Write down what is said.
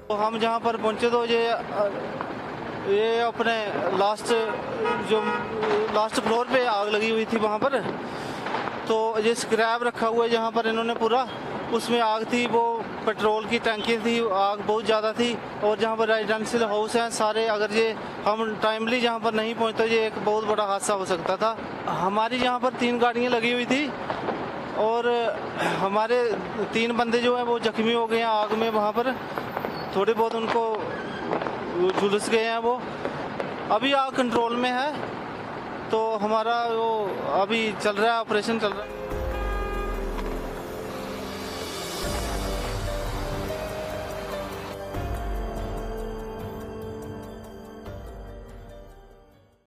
तो हम जहाँ पर पहुँचे तो ये अपने लास्ट फ्लोर पे आग लगी हुई थी वहाँ पर। तो ये स्क्रैप रखा हुआ है जहाँ पर इन्होंने पूरा, उसमें आग थी, वो पेट्रोल की टंकी थी, आग बहुत ज़्यादा थी। और जहाँ पर रेजिडेंशियल हाउस हैं सारे, अगर ये हम टाइमली जहाँ पर नहीं पहुँचते ये एक बहुत बड़ा हादसा हो सकता था। हमारी यहाँ पर 3 गाड़ियाँ लगी हुई थी और हमारे 3 बंदे जो हैं वो जख्मी हो गए हैं आग में। वहाँ पर थोड़े बहुत उनको झुलस गए हैं। वो अभी आग कंट्रोल में है। तो हमारा वो अभी चल रहा है, ऑपरेशन चल रहा है।